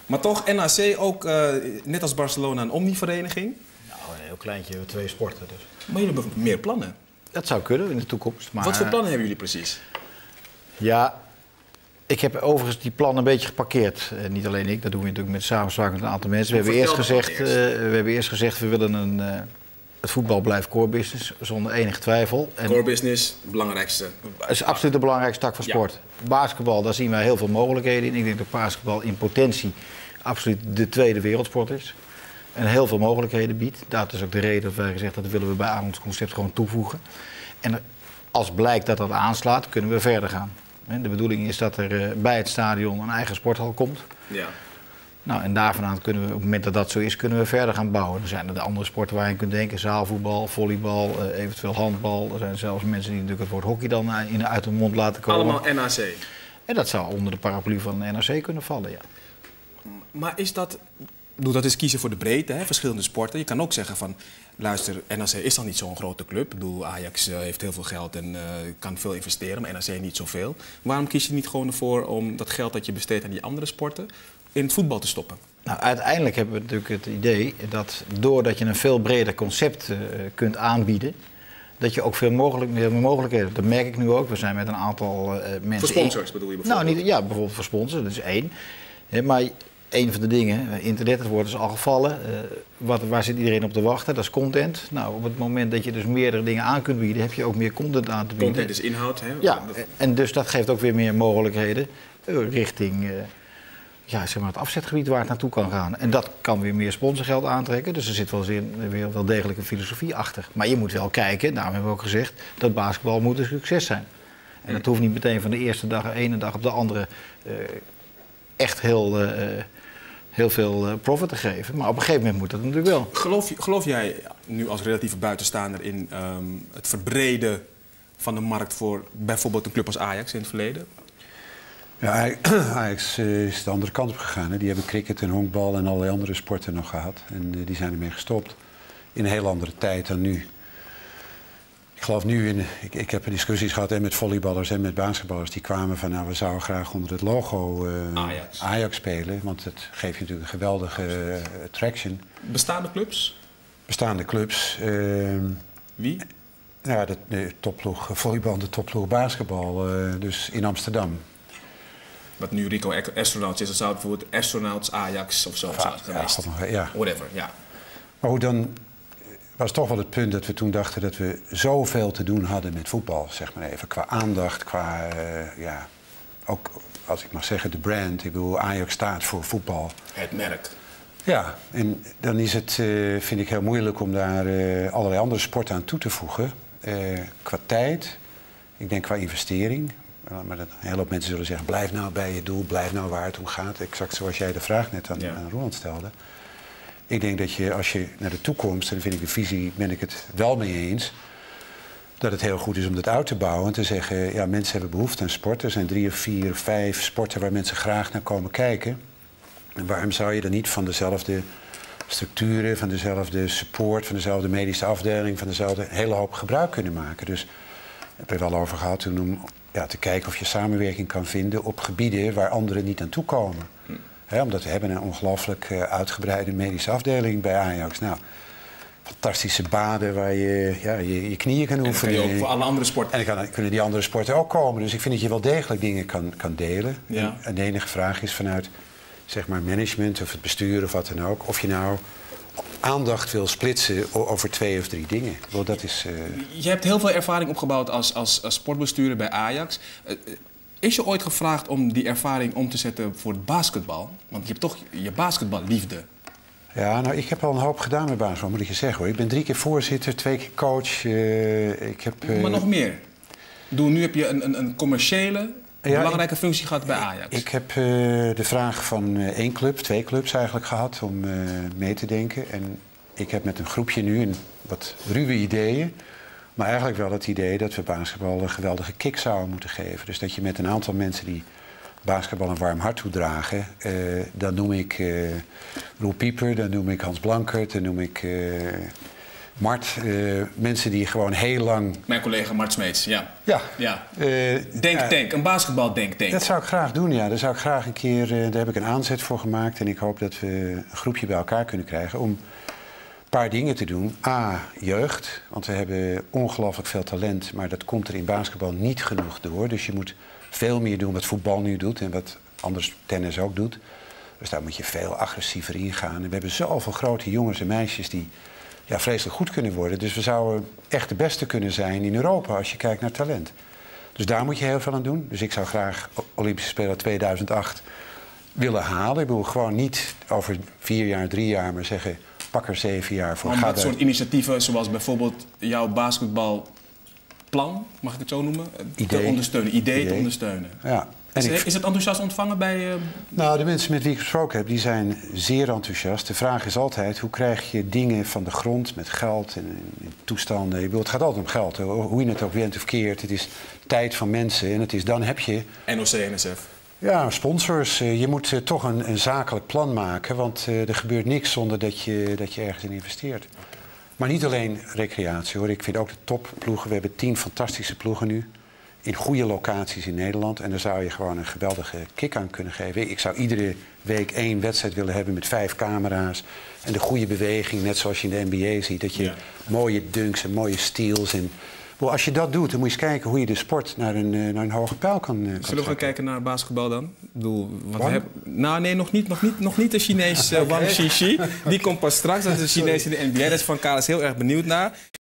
Maar toch, NAC ook, net als Barcelona, een omnivereniging? Nou, een heel kleintje, 2 sporten dus. Maar jullie hebben meer plannen. Dat zou kunnen in de toekomst. Maar... Wat voor plannen hebben jullie precies? Ja, ik heb overigens die plannen een beetje geparkeerd. Niet alleen ik, dat doen we natuurlijk met samenspraak met een aantal mensen. We hebben eerst gezegd, we willen het voetbal blijft core business, zonder enige twijfel. En core business, het belangrijkste. Het is absoluut de belangrijkste tak van sport. Ja. Basketbal, daar zien wij heel veel mogelijkheden in. Ik denk dat basketbal in potentie absoluut de tweede wereldsport is. En heel veel mogelijkheden biedt. Dat is ook de reden dat wij gezegd hebben, dat willen we bij ons concept gewoon toevoegen. En als blijkt dat dat aanslaat, kunnen we verder gaan. De bedoeling is dat er bij het stadion een eigen sporthal komt. Ja. Nou, en daarvan kunnen we, op het moment dat dat zo is, kunnen we verder gaan bouwen. Er zijn er de andere sporten waar je kunt denken. Zaalvoetbal, volleybal, eventueel handbal. Er zijn zelfs mensen die natuurlijk het woord hockey dan uit hun mond laten komen. Allemaal NAC? En dat zou onder de paraplu van de NAC kunnen vallen, ja. Maar is dat... Dat is kiezen voor de breedte, hè? Verschillende sporten. Je kan ook zeggen van, luister, NAC is dan niet zo'n grote club. Ik bedoel, Ajax heeft heel veel geld en kan veel investeren, maar NAC niet zoveel. Waarom kies je niet gewoon ervoor om dat geld dat je besteedt aan die andere sporten in het voetbal te stoppen? Nou, uiteindelijk hebben we natuurlijk het idee dat doordat je een veel breder concept kunt aanbieden, dat je ook veel meer mogelijkheden hebt. Dat merk ik nu ook. We zijn met een aantal mensen... Voor sponsors bedoel je bijvoorbeeld? Nou, ja, bijvoorbeeld voor sponsors, dat is één. Maar een van de dingen, internet, het woord is al gevallen. Waar zit iedereen op te wachten? Dat is content. Nou, op het moment dat je dus meerdere dingen aan kunt bieden, heb je ook meer content aan te bieden. Content is inhoud, hè? Ja, en dus dat geeft ook weer meer mogelijkheden richting zeg maar het afzetgebied waar het naartoe kan gaan. En dat kan weer meer sponsorgeld aantrekken. Dus er zit wel degelijk een filosofie achter. Maar je moet wel kijken, daarom hebben we ook gezegd, dat basketbal moet een succes zijn. En dat hoeft niet meteen van de eerste dag, de ene dag op de andere echt heel veel profit te geven. Maar op een gegeven moment moet dat natuurlijk wel. Geloof jij nu als relatieve buitenstaander in het verbreden van de markt voor bijvoorbeeld een club als Ajax in het verleden? Ja, Ajax is de andere kant op gegaan. Hè. Die hebben cricket en honkbal en allerlei andere sporten nog gehad. En die zijn ermee gestopt. In een heel andere tijd dan nu. Ik geloof nu ik heb discussies gehad met volleyballers en met basketballers. Die kwamen van, nou, we zouden graag onder het logo Ajax spelen. Want het geeft je natuurlijk een geweldige traction. Bestaande clubs? Bestaande clubs. Wie? Ja, de topploeg volleybal, de topploeg basketbal. Dus in Amsterdam. Wat nu Rico Astronauts is, dan zou het bijvoorbeeld Astronauts Ajax of zo zijn geweest. Ja. Whatever, ja. Maar hoe dan... was toch wel het punt dat we toen dachten dat we zoveel te doen hadden met voetbal, zeg maar even. Qua aandacht, qua, ook als ik mag zeggen, de brand. Ik bedoel, Ajax staat voor voetbal. Het merk. Ja, en dan is het, vind ik, heel moeilijk om daar allerlei andere sporten aan toe te voegen. Qua tijd, ik denk qua investering. Maar een hele hoop mensen zullen zeggen, blijf nou bij je doel, blijf nou waar het om gaat. Exact zoals jij de vraag net aan Roland stelde. Ik denk dat je, als je naar de toekomst, en dan vind ik de visie, ben ik het wel mee eens, dat het heel goed is om dat uit te bouwen en te zeggen, ja, mensen hebben behoefte aan sport. Er zijn 3 of 4 of 5 sporten waar mensen graag naar komen kijken. En waarom zou je dan niet van dezelfde structuren, van dezelfde support, van dezelfde medische afdeling, van dezelfde hele hoop gebruik kunnen maken? Dus ik heb er wel over gehad toen om te kijken of je samenwerking kan vinden op gebieden waar anderen niet aan toe komen. Omdat we hebben een ongelooflijk uitgebreide medische afdeling bij Ajax. Nou, fantastische baden waar je knieën kan oefenen. En dat kan je ook voor alle andere sporten. En dan kunnen die andere sporten ook komen. Dus ik vind dat je wel degelijk dingen kan delen. Ja. En de enige vraag is vanuit, zeg maar, management of het bestuur of wat dan ook, of je nou aandacht wil splitsen over 2 of 3 dingen. Want dat is... Je hebt heel veel ervaring opgebouwd als sportbestuurder bij Ajax. Is je ooit gevraagd om die ervaring om te zetten voor het basketbal? Want je hebt toch je basketballiefde. Ja, nou, ik heb al een hoop gedaan met basketbal, moet ik je zeggen, hoor. Ik ben 3 keer voorzitter, 2 keer coach. Maar nog meer. Nu heb je een commerciële, belangrijke functie gehad bij Ajax. Ik heb de vraag van 1 club, 2 clubs eigenlijk gehad om mee te denken. En ik heb met een groepje nu wat ruwe ideeën. Maar eigenlijk wel het idee dat we basketbal een geweldige kick zouden moeten geven. Dus dat je met een aantal mensen die basketbal een warm hart toedragen. Dan noem ik Roel Pieper, dan noem ik Hans Blankert, dan noem ik Mart, mensen die gewoon heel lang... Mijn collega Mart Smeets, ja. Ja. Denktank, een basketbaldenktank. Dat zou ik graag doen, ja. Daar zou ik graag een keer... daar heb ik een aanzet voor gemaakt. En ik hoop dat we een groepje bij elkaar kunnen krijgen om een paar dingen te doen. A, jeugd. Want we hebben ongelooflijk veel talent. Maar dat komt er in basketbal niet genoeg door. Dus je moet veel meer doen wat voetbal nu doet. En wat anders tennis ook doet. Dus daar moet je veel agressiever in gaan. En we hebben zoveel grote jongens en meisjes die vreselijk goed kunnen worden. Dus we zouden echt de beste kunnen zijn in Europa als je kijkt naar talent. Dus daar moet je heel veel aan doen. Dus ik zou graag Olympische Spelen 2008 willen halen. Ik bedoel gewoon niet over 4 jaar, 3 jaar, maar zeggen pak er 7 jaar voor. Om dat soort initiatieven, zoals bijvoorbeeld jouw basketbalplan, mag ik het zo noemen, te ondersteunen. Te ondersteunen. Ja. Is het enthousiast ontvangen bij... Nou, de mensen met wie ik gesproken heb, die zijn zeer enthousiast. De vraag is altijd, hoe krijg je dingen van de grond met geld en toestanden? Ik bedoel, het gaat altijd om geld, hoe je het ook went of keert. Het is tijd van mensen en dan heb je... NOC, NSF. Ja, sponsors. Je moet toch een zakelijk plan maken, want er gebeurt niks zonder dat je ergens in investeert. Maar niet alleen recreatie, hoor. Ik vind ook de topploegen. We hebben 10 fantastische ploegen nu. In goede locaties in Nederland. En daar zou je gewoon een geweldige kick aan kunnen geven. Ik zou iedere week 1 wedstrijd willen hebben met 5 camera's. En de goede beweging, net zoals je in de NBA ziet. Dat je mooie dunks en mooie steals. En, als je dat doet, dan moet je eens kijken hoe je de sport naar een hoger pijl kan Zullen we gaan kijken naar basketbal dan? Ik bedoel, want we hebben... Nou, nee, nog niet de Chinees Wang Shishi. Die komt pas straks. Dat is de Chinees in de NBA. Daar is Van Kalis heel erg benieuwd naar.